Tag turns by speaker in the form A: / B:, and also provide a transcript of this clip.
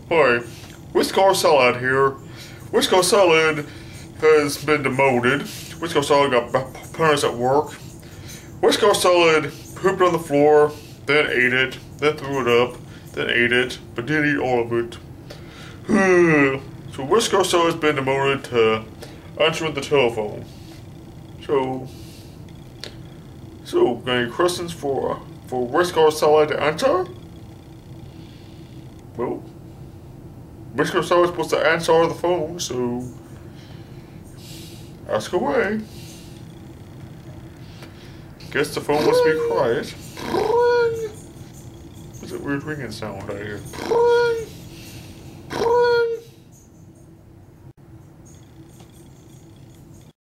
A: Hi, Whisker Salad here. Whisker Salad has been demoted. Whisker Salad got punished at work. Whisker Salad pooped on the floor, then ate it, then threw it up, then ate it, but didn't eat all of it. So Whisker Salad has been demoted to answering the telephone. So any questions for Whisker Salad to answer? Well, Whisker Salad is supposed to answer the phone, so ask away. Guess the phone must be quiet. What's that weird ringing sound I hear?